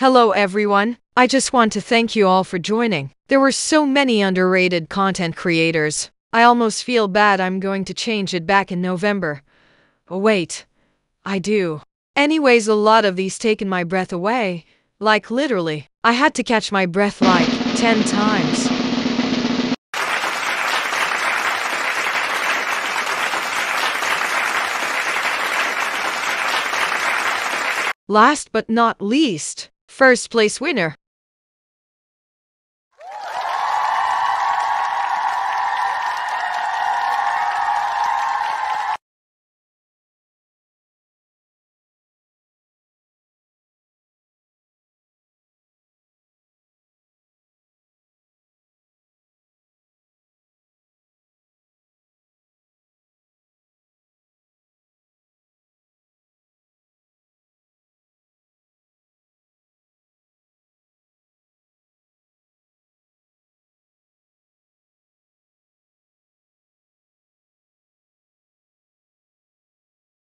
Hello everyone. I just want to thank you all for joining. There were so many underrated content creators. I almost feel bad I'm going to change it back in November. Oh wait, I do. Anyways, a lot of these taken my breath away. Like literally. I had to catch my breath like 10 times. Last but not least, first place winner.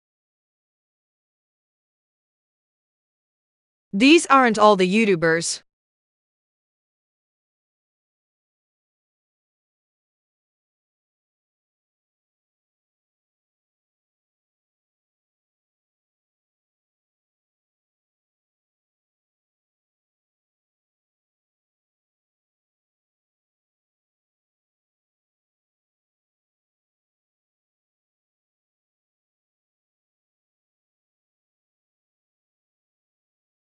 These aren't all the YouTubers.